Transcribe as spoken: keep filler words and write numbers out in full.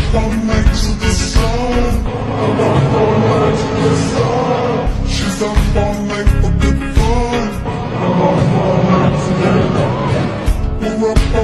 all night to the sun. I'm up all night to the sun. She's up all night for good fun. I'm up all night together. We're up